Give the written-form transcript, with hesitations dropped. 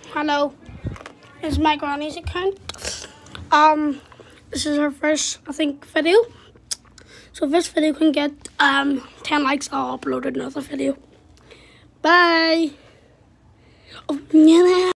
hello. It's my granny's account. This is her first, I think, video. So if this video can get 10 likes, I'll upload another video. Bye. Oh, yeah.